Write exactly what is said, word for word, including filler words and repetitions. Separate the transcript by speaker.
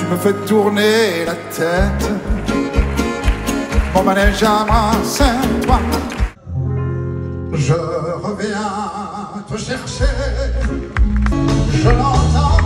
Speaker 1: me fait tourner la tête. Mon manège à moi, c'est toi. Je reviens te chercher, je l'entends.